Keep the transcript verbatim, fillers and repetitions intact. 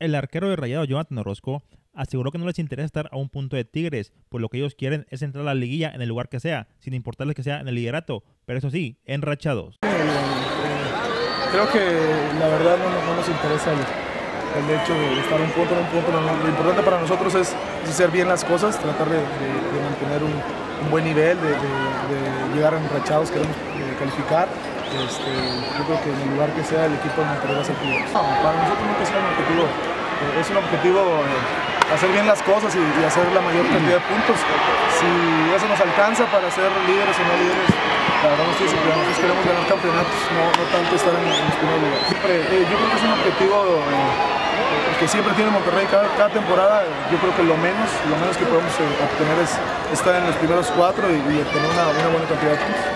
El arquero de Rayados, Jonathan Orozco, aseguró que no les interesa estar a un punto de Tigres, pues lo que ellos quieren es entrar a la liguilla en el lugar que sea, sin importarles que sea en el liderato, pero eso sí, enrachados. Eh, eh, creo que la verdad no, no nos interesa el, el hecho de estar un punto en un punto. Lo, lo importante para nosotros es, es hacer bien las cosas, tratar de, de, de mantener un, un buen nivel, de, de, de llegar enrachados, queremos eh, calificar. Este, yo creo que en el lugar que sea el equipo de Monterrey va a ser primero. No, para nosotros nunca es un objetivo, eh, es un objetivo eh, hacer bien las cosas y, y hacer la mayor cantidad de puntos. Si eso nos alcanza para ser líderes o no líderes, la verdad no estoy seguro. Nosotros queremos ganar campeonatos, no, no tanto estar en, en los primeros lugares. Siempre, eh, yo creo que es un objetivo eh, que siempre tiene Monterrey cada, cada temporada. Yo creo que lo menos, lo menos que podemos eh, obtener es estar en los primeros cuatro y, y obtener una, una buena cantidad de puntos.